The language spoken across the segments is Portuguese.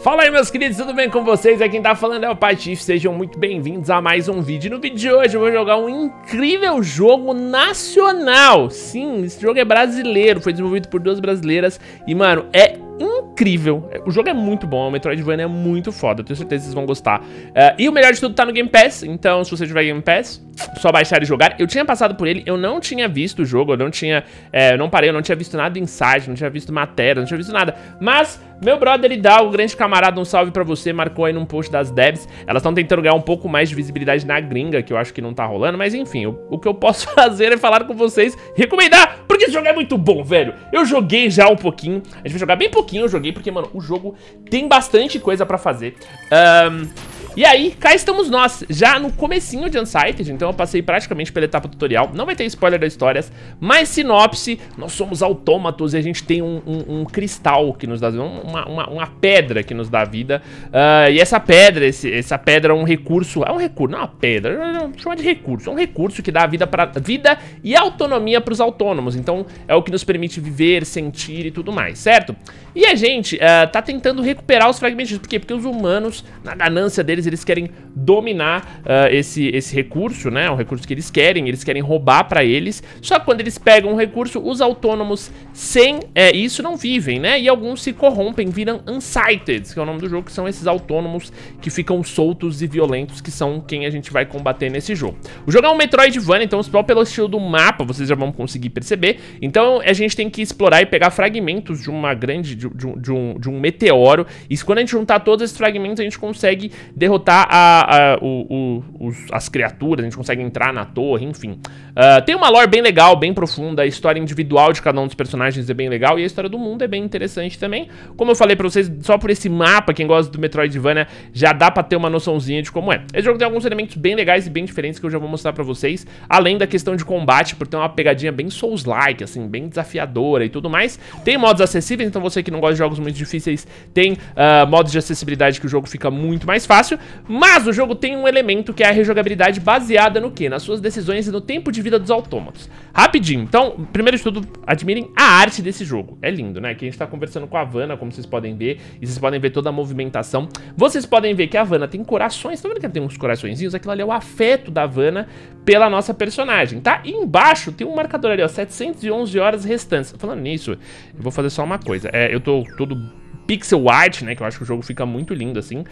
Fala aí, meus queridos, tudo bem com vocês? Aqui quem tá falando é o Patife, sejam muito bem-vindos a mais um vídeo. No vídeo de hoje eu vou jogar um incrível jogo nacional. Sim, esse jogo é brasileiro, foi desenvolvido por duas brasileiras e, mano, é incrível. O jogo é muito bom, o Metroidvania é muito foda, eu tenho certeza que vocês vão gostar. E o melhor de tudo tá no Game Pass, então se você tiver Game Pass, só baixar e jogar. Eu tinha passado por ele, eu não tinha visto o jogo, eu não tinha, eu não tinha visto nada do Inside, não tinha visto matéria, não tinha visto nada. Mas meu brother Idal, o grande camarada, um salve pra você, marcou aí num post das devs. Elas estão tentando ganhar um pouco mais de visibilidade na gringa, que eu acho que não tá rolando, mas enfim, o que eu posso fazer é falar com vocês, recomendar, porque esse jogo é muito bom, velho. Eu joguei já um pouquinho, a gente vai jogar bem pouquinho, eu joguei, porque, mano, o jogo tem bastante coisa pra fazer. E aí, cá estamos nós, já no comecinho de Unsighted, então eu passei praticamente pela etapa tutorial, não vai ter spoiler das histórias, mas sinopse, nós somos autômatos e a gente tem um cristal que nos dá, uma pedra que nos dá vida, e essa pedra é um recurso, não é uma pedra, chama de recurso, é um recurso que dá vida e autonomia para os autônomos, então é o que nos permite viver, sentir e tudo mais, certo? E a gente tá tentando recuperar os fragmentos, por quê? Porque os humanos, na ganância deles, eles querem dominar esse recurso, né? Um recurso que eles querem roubar pra eles. Só que quando eles pegam um recurso, os autônomos sem isso não vivem, né? E alguns se corrompem, viram Unsighted, que é o nome do jogo, que são esses autônomos que ficam soltos e violentos, que são quem a gente vai combater nesse jogo. O jogo é um Metroidvania, então só pelo estilo do mapa vocês já vão conseguir perceber. Então a gente tem que explorar e pegar fragmentos de uma grande, de um meteoro. E quando a gente juntar todos esses fragmentos, a gente consegue derrotar as criaturas, a gente consegue entrar na torre, enfim. Tem uma lore bem legal, bem profunda, a história individual de cada um dos personagens é bem legal e a história do mundo é bem interessante também. Como eu falei pra vocês, só por esse mapa, quem gosta do Metroidvania, já dá pra ter uma noçãozinha de como é. Esse jogo tem alguns elementos bem legais e bem diferentes que eu já vou mostrar pra vocês, além da questão de combate, por ter uma pegadinha bem Souls-like, assim, bem desafiadora e tudo mais. Tem modos acessíveis, então você que não gosta de jogos muito difíceis, tem modos de acessibilidade que o jogo fica muito mais fácil. Mas o jogo tem um elemento que é a rejogabilidade baseada no quê? Nas suas decisões e no tempo de vida dos autômatos. Rapidinho, então, primeiro de tudo, admirem a arte desse jogo. É lindo, né? Aqui a gente tá conversando com a Vanna, como vocês podem ver, e vocês podem ver toda a movimentação. Vocês podem ver que a Vanna tem corações, tá vendo que ela tem uns coraçõezinhos? Aquilo ali é o afeto da Vanna pela nossa personagem, tá? E embaixo tem um marcador ali, ó, 711 horas restantes. Falando nisso, eu vou fazer só uma coisa. Eu tô todo pixel art, né, que eu acho que o jogo fica muito lindo assim,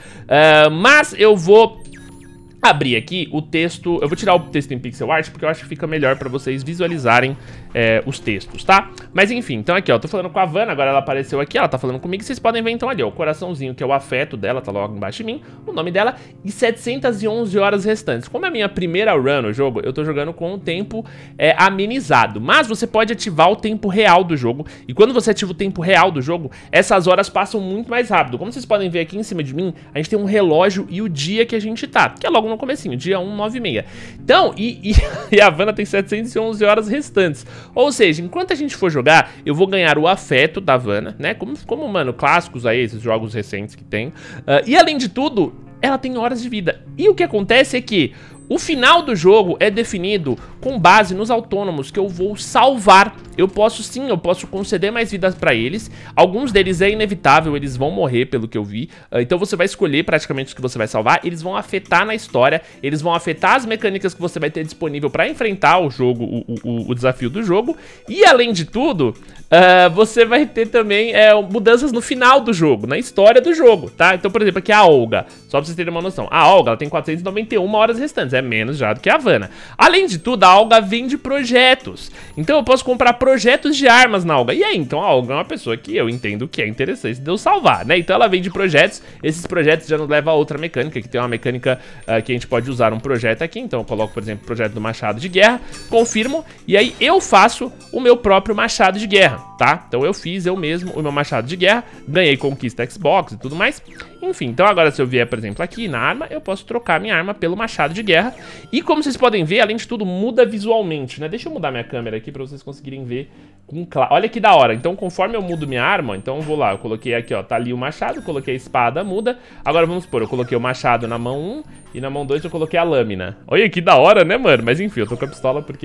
mas eu vou abrir aqui o texto, eu vou tirar o texto em pixel art porque eu acho que fica melhor pra vocês visualizarem os textos, tá? Mas enfim, então aqui ó, eu tô falando com a Vanna, agora ela apareceu aqui, ela tá falando comigo, vocês podem ver então ali ó, o coraçãozinho que é o afeto dela, tá logo embaixo de mim, o nome dela e 711 horas restantes. Como é a minha primeira run no jogo, eu tô jogando com o tempo amenizado, mas você pode ativar o tempo real do jogo, e quando você ativa o tempo real do jogo, essas horas passam muito mais rápido. Como vocês podem ver aqui em cima de mim, a gente tem um relógio e o dia que a gente tá, que é logo no comecinho, dia 1:09:30. Então, e a Vanna tem 711 horas restantes. Ou seja, enquanto a gente for jogar, eu vou ganhar o afeto da Vanna, né? Como mano, clássicos aí, esses jogos recentes que tem. E além de tudo, ela tem horas de vida. E o que acontece é que o final do jogo é definido com base nos autônomos que eu vou salvar. Eu posso conceder mais vidas pra eles. Alguns deles é inevitável, eles vão morrer pelo que eu vi. Então você vai escolher praticamente os que você vai salvar. Eles vão afetar na história, eles vão afetar as mecânicas que você vai ter disponível pra enfrentar o jogo, o desafio do jogo. E além de tudo, você vai ter também mudanças no final do jogo, na história do jogo, tá? Então, por exemplo, aqui a Olga, só pra vocês terem uma noção. A Olga, ela tem 491 horas restantes, é menos já do que a Vanna. Além de tudo, a Olga vende projetos. Então eu posso comprar projetos de armas na Olga. E aí, então a Olga é uma pessoa que eu entendo que é interessante de eu salvar, né? Então ela vende projetos, esses projetos já nos levam a outra mecânica, que tem uma mecânica que a gente pode usar um projeto aqui. Então eu coloco, por exemplo, o projeto do machado de guerra, confirmo, e aí eu faço o meu próprio machado de guerra, tá? Então eu fiz eu mesmo o meu machado de guerra, ganhei conquista Xbox e tudo mais. Enfim, então agora se eu vier, por exemplo, aqui na arma, eu posso trocar minha arma pelo machado de guerra. E como vocês podem ver, além de tudo, muda visualmente, né? Deixa eu mudar minha câmera aqui pra vocês conseguirem ver com claro. Olha que da hora. Então, conforme eu mudo minha arma, então eu vou lá, eu coloquei aqui, ó, tá ali o machado, coloquei a espada, muda. Agora vamos supor, eu coloquei o machado na mão 1 e na mão 2 eu coloquei a lâmina. Olha que da hora, né, mano? Mas enfim, eu tô com a pistola porque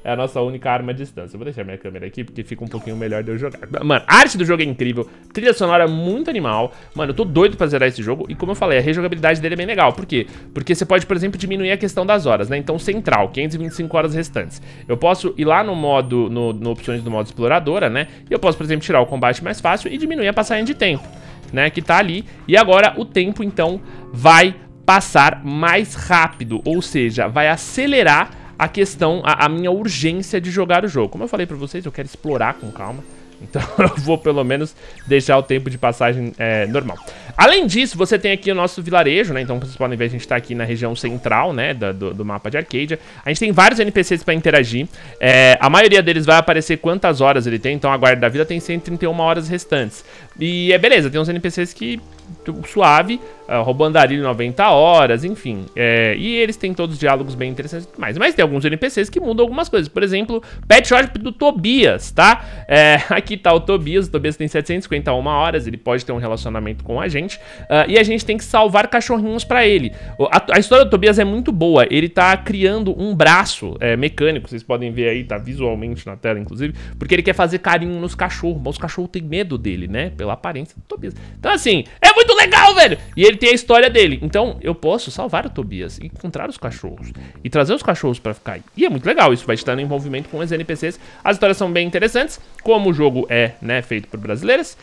é a nossa única arma à distância. Eu vou deixar minha câmera aqui, porque fica um pouquinho melhor de eu jogar. Mano, a arte do jogo é incrível, trilha sonora muito animal. Mano, eu tô doido pra zerar esse jogo. E como eu falei, a rejogabilidade dele é bem legal. Por quê? Porque você pode, por exemplo, diminuir a questão das horas, né? Então, central, 525 horas restantes. Eu posso ir lá no modo, no opções do modo exploradora, né? E eu posso, por exemplo, tirar o combate mais fácil e diminuir a passagem de tempo, né? Que tá ali. E agora o tempo, então, vai passar mais rápido. Ou seja, vai acelerar a questão, a minha urgência de jogar o jogo. Como eu falei pra vocês, eu quero explorar com calma. Então eu vou pelo menos deixar o tempo de passagem normal. Além disso, você tem aqui o nosso vilarejo, né? Então vocês podem ver, a gente tá aqui na região central, né? Do mapa de Arcadia. A gente tem vários NPCs pra interagir. A maioria deles vai aparecer quantas horas ele tem. Então a Guarda da Vida tem 131 horas restantes. E beleza, tem uns NPCs que... suave, roubando andarilho 90 horas, enfim. E eles têm todos os diálogos bem interessantes e tudo mais. Mas tem alguns NPCs que mudam algumas coisas. Por exemplo, Pet Shop do Tobias, tá? Aqui tá o Tobias tem 751 horas, ele pode ter um relacionamento com a gente. E a gente tem que salvar cachorrinhos pra ele. A história do Tobias é muito boa. Ele tá criando um braço mecânico, vocês podem ver aí, tá visualmente na tela, inclusive. Porque ele quer fazer carinho nos cachorros, mas os cachorros têm medo dele, né? Pela aparência do Tobias. Então assim, é muito legal, velho! E ele tem a história dele. Então, eu posso salvar o Tobias, encontrar os cachorros e trazer os cachorros pra ficar aí. E é muito legal, isso vai te dando envolvimento com os NPCs. As histórias são bem interessantes. Como o jogo é, né, feito por brasileiros,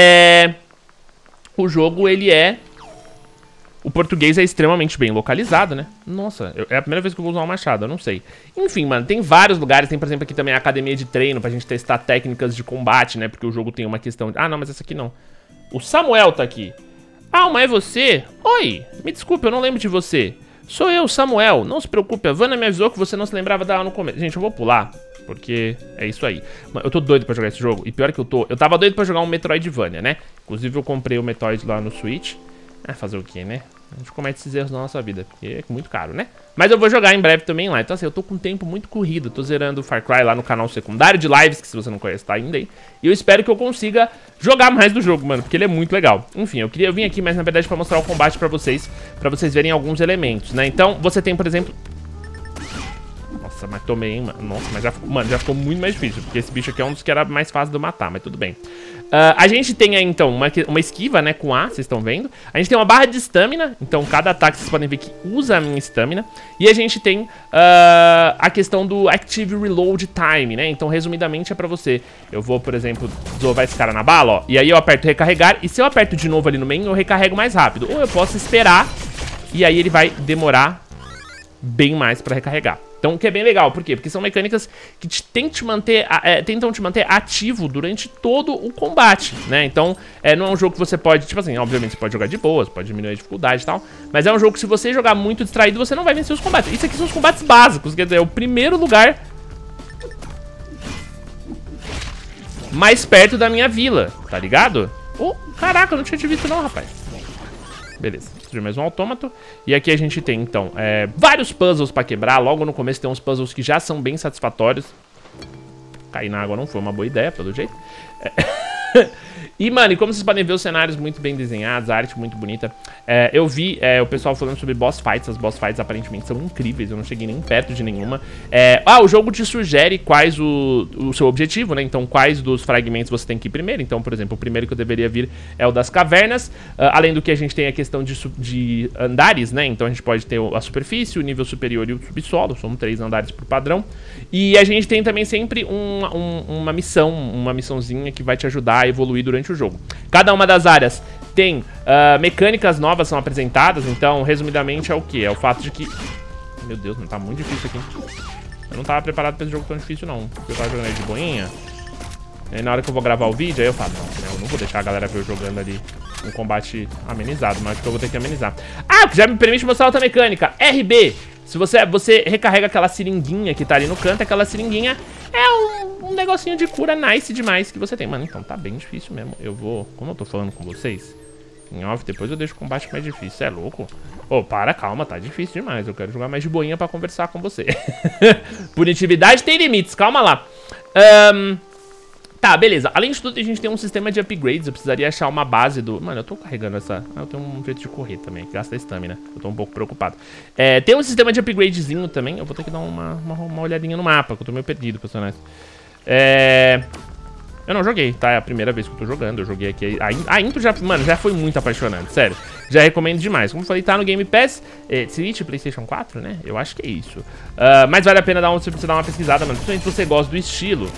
o jogo, ele o português é extremamente bem localizado, né? Nossa, é a primeira vez que eu vou usar um machado, eu não sei. Enfim, mano, tem vários lugares. Tem, por exemplo, aqui também a academia de treino pra gente testar técnicas de combate, né? Porque o jogo tem uma questão de... Ah, não, mas essa aqui não. O Samuel tá aqui. Alma, é você? Oi, me desculpe, eu não lembro de você. Sou eu, Samuel. Não se preocupe, a Vanna me avisou que você não se lembrava dela no começo. Gente, eu vou pular, porque é isso aí. Mano, eu tô doido pra jogar esse jogo. E pior que eu tava doido pra jogar um Metroidvania, né? Inclusive eu comprei o Metroid lá no Switch. Fazer o quê, né? A gente comete esses erros na nossa vida, porque é muito caro, né? Mas eu vou jogar em breve também lá. Então assim, eu tô com um tempo muito corrido. Tô zerando o Far Cry lá no canal secundário de lives, que se você não conhece, tá ainda aí. E eu espero que eu consiga jogar mais do jogo, mano, porque ele é muito legal. Enfim, eu vim aqui, mas na verdade pra mostrar o combate pra vocês verem alguns elementos, né? Então, você tem, por exemplo... Nossa, mas tomei, hein, mano. Nossa, mas já ficou muito mais difícil, porque esse bicho aqui é um dos que era mais fácil de matar, mas tudo bem. A gente tem aí, então, uma esquiva, né, com A, vocês estão vendo. A gente tem uma barra de estamina, então cada ataque vocês podem ver que usa a minha estamina. E a gente tem a questão do Active Reload Time, né, então resumidamente é pra você. Eu vou, por exemplo, desovar esse cara na bala, ó, e aí eu aperto recarregar, e se eu aperto de novo ali no meio, eu recarrego mais rápido. Ou eu posso esperar, e aí ele vai demorar bem mais pra recarregar. Então, o que é bem legal, por quê? Porque são mecânicas que tentam te manter ativo durante todo o combate, né? Então, não é um jogo que você pode, tipo assim, obviamente você pode jogar de boas, pode diminuir a dificuldade e tal, mas é um jogo que se você jogar muito distraído, você não vai vencer os combates. Isso aqui são os combates básicos, quer dizer, é o primeiro lugar mais perto da minha vila, tá ligado? Oh, caraca, eu não tinha te visto não, rapaz. Beleza, destruir mais um autômato. E aqui a gente tem, então, vários puzzles pra quebrar. Logo no começo tem uns puzzles que já são bem satisfatórios. Cair na água não foi uma boa ideia, pelo jeito. E, mano, e como vocês podem ver, os cenários muito bem desenhados, a arte muito bonita. Eu vi o pessoal falando sobre boss fights. As boss fights aparentemente são incríveis, eu não cheguei nem perto de nenhuma. O jogo te sugere quais o seu objetivo, né? Então, quais dos fragmentos você tem que ir primeiro. Então, por exemplo, o primeiro que eu deveria vir é o das cavernas. Além do que a gente tem a questão de andares, né? Então a gente pode ter a superfície, o nível superior e o subsolo. São 3 andares por padrão. E a gente tem também sempre uma missãozinha que vai te ajudar a evoluir durante o jogo. Cada uma das áreas tem mecânicas novas são apresentadas. Então, resumidamente, é o que? É o fato de que... Meu Deus, não tá muito difícil aqui. Eu não tava preparado pra esse jogo tão difícil, não. Eu tava jogando aí de boinha. E aí, na hora que eu vou gravar o vídeo, aí eu falo, não, eu não vou deixar a galera ver eu jogando ali um combate amenizado, mas acho que eu vou ter que amenizar. Já me permite mostrar outra mecânica. RB. Se você recarrega aquela seringuinha que tá ali no canto, aquela seringuinha é um negocinho de cura nice demais que você tem. Mano, então tá bem difícil mesmo. Eu vou... Como eu tô falando com vocês, em off, depois eu deixo o combate mais difícil. É louco? Calma, tá difícil demais. Eu quero jogar mais de boinha pra conversar com você. Punitividade tem limites, calma lá. Tá, beleza. Além de tudo, a gente tem um sistema de upgrades. Eu precisaria achar uma base do... Mano, eu tô carregando essa... Ah, eu tenho um jeito de correr também, que gasta estamina. Eu tô um pouco preocupado. Tem um sistema de upgradezinho também. Eu vou ter que dar uma olhadinha no mapa, que eu tô meio perdido, pra ser honesto. Eu não joguei, tá? É a primeira vez que eu tô jogando. Eu joguei aqui... A intro já... Mano, já foi muito apaixonante, sério. Já recomendo demais. Como eu falei, tá no Game Pass. Switch, PlayStation 4, né? Eu acho que é isso. Mas vale a pena você dar uma pesquisada, mano. Principalmente se você gosta do estilo.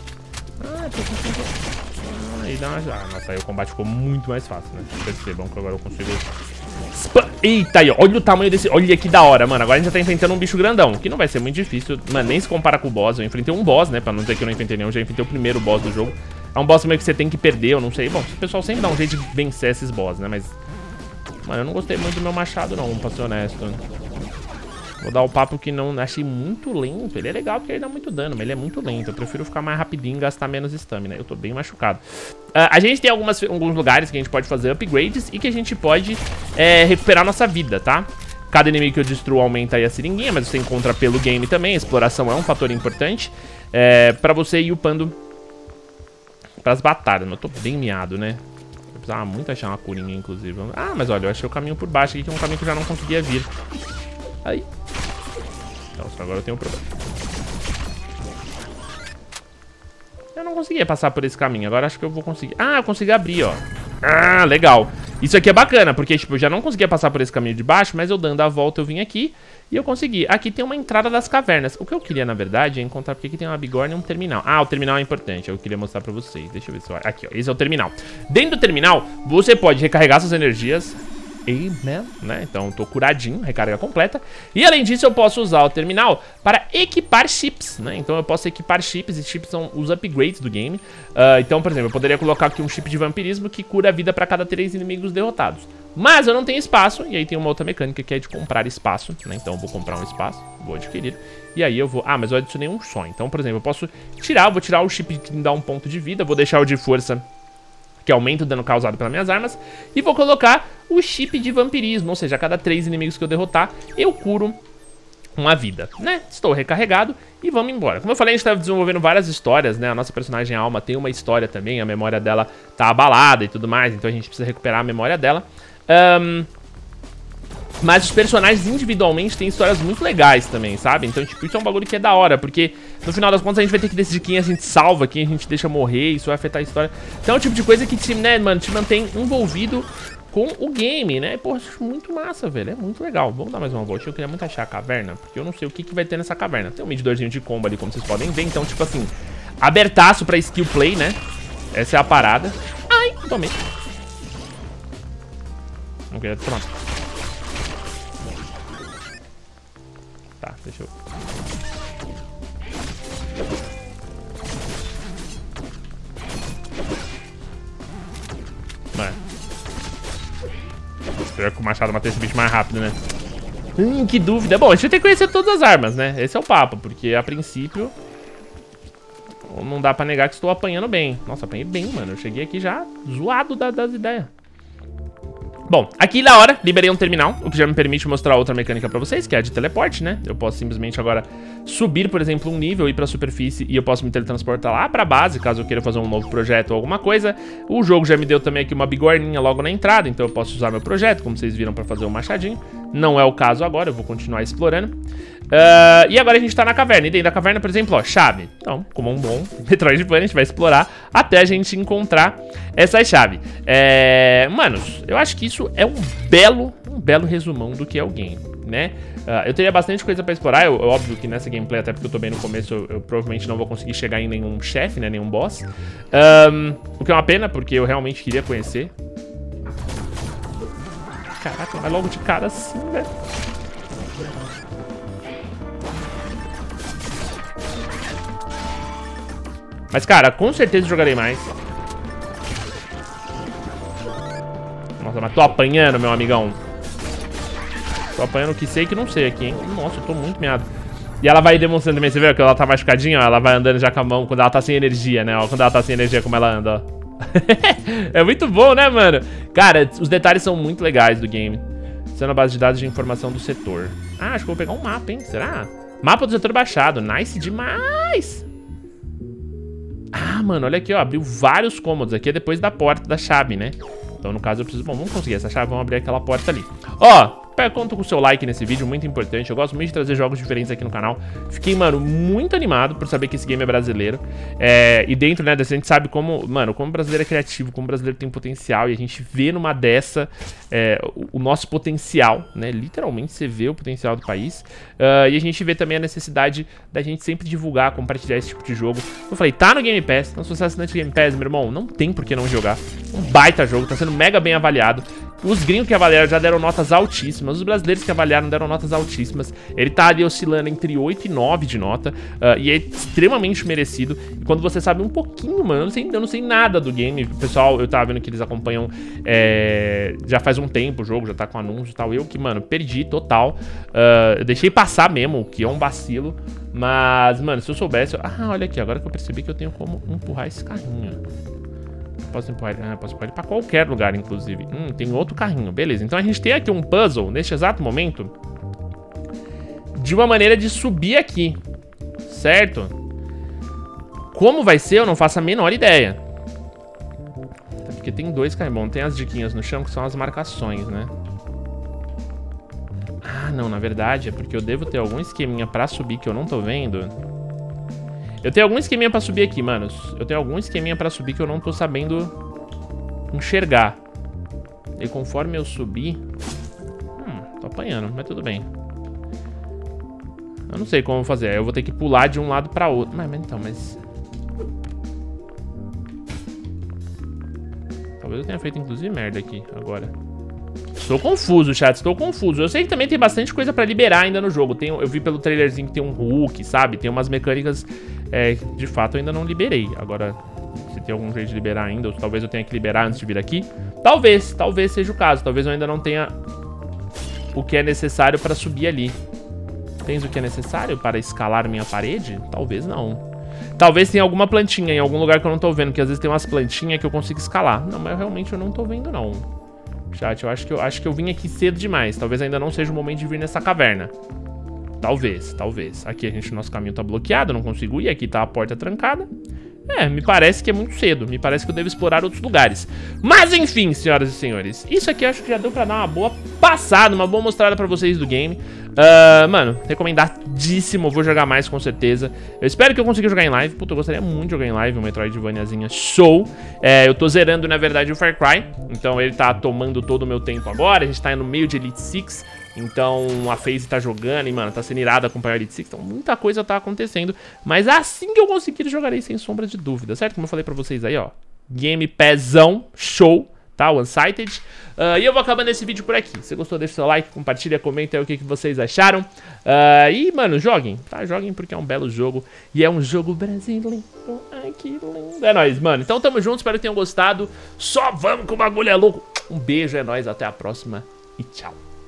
Nossa, aí o combate ficou muito mais fácil, né? Percebam que agora eu consigo... Eita, aí, ó. Olha o tamanho desse... Olha que da hora, mano. Agora a gente já tá enfrentando um bicho grandão, que não vai ser muito difícil. Mano, nem se compara com o boss. Eu enfrentei um boss, né? Pra não dizer que eu não enfrentei nenhum. Eu já enfrentei o primeiro boss do jogo. É um boss meio que você tem que perder, eu não sei. Bom, o pessoal sempre dá um jeito de vencer esses boss, né? Mas... Mano, eu não gostei muito do meu machado, não, pra ser honesto. Vou dar o papo que não... Achei muito lento. Ele é legal porque ele dá muito dano, mas ele é muito lento. Eu prefiro ficar mais rapidinho e gastar menos estamina. Eu tô bem machucado. A gente tem alguns lugares que a gente pode fazer upgrades e que a gente pode recuperar nossa vida, tá? Cada inimigo que eu destruo aumenta aí a seringuinha, mas você encontra pelo game também. A exploração é um fator importante pra você ir upando pras batalhas. Eu tô bem miado, né? Eu precisava muito achar uma curinha, inclusive. Ah, mas olha, eu achei o caminho por baixo aqui, que é um caminho que eu já não conseguia vir. Aí. Nossa, agora eu tenho um problema. Eu não conseguia passar por esse caminho. Agora acho que eu vou conseguir. Ah, eu consegui abrir, ó. Ah, legal. Isso aqui é bacana, porque tipo, eu já não conseguia passar por esse caminho de baixo, mas eu dando a volta eu vim aqui e eu consegui. Aqui tem uma entrada das cavernas. O que eu queria, na verdade, é encontrar... Porque aqui tem uma bigorna e um terminal. Ah, o terminal é importante. Eu queria mostrar pra vocês. Deixa eu ver se eu... Aqui, ó. Esse é o terminal. Dentro do terminal, você pode recarregar suas energias... Amen, né? Então tô curadinho, recarga completa. E além disso eu posso usar o terminal para equipar chips, né? Então eu posso equipar chips, e chips são os upgrades do game. Então, por exemplo, eu poderia colocar aqui um chip de vampirismo que cura a vida para cada 3 inimigos derrotados. Mas eu não tenho espaço, e aí tem uma outra mecânica que é de comprar espaço, né? Então eu vou comprar um espaço, vou adquirir. E aí eu vou... Ah, mas eu adicionei um só. Então, por exemplo, eu posso tirar, vou tirar o chip que me dá um ponto de vida, vou deixar o de força, que aumenta o dano causado pelas minhas armas, e vou colocar o chip de vampirismo, ou seja, a cada 3 inimigos que eu derrotar, eu curo uma vida, né? Estou recarregado e vamos embora. Como eu falei, a gente tá desenvolvendo várias histórias, né? A nossa personagem Alma tem uma história também, a memória dela tá abalada e tudo mais, então a gente precisa recuperar a memória dela. Mas os personagens individualmente têm histórias muito legais também, sabe? Então, tipo, isso é um bagulho que é da hora, porque no final das contas a gente vai ter que decidir quem a gente salva, quem a gente deixa morrer, isso vai afetar a história. Então é o tipo de coisa que te, né, mano, te mantém envolvido com o game, né? Pô, acho muito massa, velho, é muito legal. Vamos dar mais uma volta, eu queria muito achar a caverna, porque eu não sei o que vai ter nessa caverna. Tem um medidorzinho de combo ali, como vocês podem ver, então, tipo assim, abertaço pra skill play, né? Essa é a parada. Ai, tomei. Não queria tomar. Tá, deixa eu... Mano. Espero que o machado mate esse bicho mais rápido, né? Que dúvida. Bom, a gente vai ter que conhecer todas as armas, né? Esse é o papo, porque a princípio... Não dá pra negar que estou apanhando bem. Nossa, apanhei bem, mano. Eu cheguei aqui já zoado das ideias. Bom, aqui na hora, liberei um terminal, o que já me permite mostrar outra mecânica pra vocês, que é a de teleporte, né? Eu posso simplesmente agora subir, por exemplo, um nível, ir pra superfície e eu posso me teletransportar lá pra base, caso eu queira fazer um novo projeto ou alguma coisa. O jogo já me deu também aqui uma bigorninha logo na entrada, então eu posso usar meu projeto, como vocês viram, pra fazer um machadinho. Não é o caso agora, eu vou continuar explorando. E agora a gente tá na caverna, e dentro da caverna, por exemplo, ó, chave. Então, como um bom Metroidvania, a gente vai explorar até a gente encontrar essa chave. Manos, eu acho que isso é um belo resumão do que é o game, né? Eu teria bastante coisa pra explorar, óbvio que nessa gameplay, até porque eu tô bem no começo, eu provavelmente não vou conseguir chegar em nenhum chefe, né, nenhum boss. O que é uma pena, porque eu realmente queria conhecer. Caraca, vai logo de cara assim, velho. Mas, cara, com certeza jogarei mais. Nossa, mas tô apanhando, meu amigão. Tô apanhando o que sei que não sei aqui, hein. Nossa, eu tô muito meado. E ela vai demonstrando também, você viu que ela tá machucadinha, ó. Ela vai andando já com a mão quando ela tá sem energia, né, ó. Quando ela tá sem energia, como ela anda, ó. É muito bom, né, mano? Cara, os detalhes são muito legais do game. Sendo a base de dados de informação do setor. Ah, acho que eu vou pegar um mapa, hein? Será? Mapa do setor baixado. Nice demais! Ah, mano, olha aqui, ó. Abriu vários cômodos. Aqui é depois da porta da chave, né? Então, no caso, eu preciso... Bom, vamos conseguir essa chave. Vamos abrir aquela porta ali. Ó, conto com o seu like nesse vídeo, muito importante. Eu gosto muito de trazer jogos diferentes aqui no canal. Fiquei, mano, muito animado por saber que esse game é brasileiro. E dentro, né, dessa, a gente sabe como... Mano, como o brasileiro é criativo, como o brasileiro tem potencial. E a gente vê numa dessa o nosso potencial, né? Literalmente, você vê o potencial do país. E a gente vê também a necessidade da gente sempre divulgar, compartilhar esse tipo de jogo. Eu falei, tá no Game Pass. Então, se você é assinante do Game Pass, meu irmão, não tem por que não jogar. Um baita jogo, tá sendo mega bem avaliado. Os gringos que avaliaram já deram notas altíssimas. Os brasileiros que avaliaram deram notas altíssimas. Ele tá ali oscilando entre 8 e 9 de nota. E é extremamente merecido. E quando você sabe um pouquinho, mano, eu não sei nada do game. O pessoal, eu tava vendo que eles acompanham já faz um tempo o jogo, já tá com anúncio e tal. Eu que, mano, perdi total. Eu deixei passar mesmo, o que é um vacilo. Mas, mano, se eu soubesse... Ah, olha aqui, agora que eu percebi que eu tenho como empurrar esse carrinho. Posso empurrar ele pra qualquer lugar, inclusive. Tem outro carrinho, beleza. Então a gente tem aqui um puzzle, neste exato momento, de uma maneira de subir aqui, certo? Como vai ser, eu não faço a menor ideia. Porque tem dois carrinhos. Bom, tem as diquinhas no chão, que são as marcações, né? Ah, não, na verdade é porque eu devo ter algum esqueminha pra subir que eu não tô vendo. Eu tenho algum esqueminha pra subir aqui, manos. Eu tenho algum esqueminha pra subir que eu não tô sabendo enxergar. E conforme eu subir... tô apanhando, mas tudo bem. Eu não sei como fazer. Eu vou ter que pular de um lado pra outro. Mas... Talvez eu tenha feito, inclusive, merda aqui, agora. Estou confuso, chat, estou confuso. Eu sei que também tem bastante coisa pra liberar ainda no jogo. Eu vi pelo trailerzinho que tem um Hulk, sabe? Tem umas mecânicas que, de fato, eu ainda não liberei. Agora, se tem algum jeito de liberar ainda, ou talvez eu tenha que liberar antes de vir aqui. Talvez seja o caso. Talvez eu ainda não tenha o que é necessário pra subir ali. Tens o que é necessário para escalar minha parede? Talvez não. Talvez tenha alguma plantinha em algum lugar que eu não tô vendo, porque às vezes tem umas plantinhas que eu consigo escalar. Não, mas realmente eu não tô vendo, não. Chat, eu acho que eu vim aqui cedo demais. Talvez ainda não seja o momento de vir nessa caverna. Talvez. Aqui nosso caminho tá bloqueado, não consigo ir. Aqui tá a porta trancada. Me parece que é muito cedo. Me parece que eu devo explorar outros lugares. Mas enfim, senhoras e senhores, isso aqui eu acho que já deu pra dar uma boa passada, uma boa mostrada pra vocês do game. Mano, recomendadíssimo. Vou jogar mais, com certeza. Eu espero que eu consiga jogar em live. Puta, eu gostaria muito de jogar em live uma Metroidvaniazinha show. Eu tô zerando, na verdade, o Far Cry. Então ele tá tomando todo o meu tempo agora. A gente tá no meio de Elite Six. Então a FaZe tá jogando e, mano, tá sendo irado acompanhar a Elite Six. Então muita coisa tá acontecendo. Mas assim que eu conseguir, jogarei sem sombra de dúvida, certo? Como eu falei pra vocês aí, ó. Game Passzão, show, tá? Unsighted. E eu vou acabando esse vídeo por aqui. Se gostou, deixa o seu like, compartilha, comenta aí o que vocês acharam. E, mano, joguem, tá? Joguem porque é um belo jogo. E é um jogo brasileiro. Ai, que lindo. É nóis, mano. Então tamo junto, espero que tenham gostado. Só vamos que o bagulho é louco. Um beijo, é nóis, até a próxima e tchau.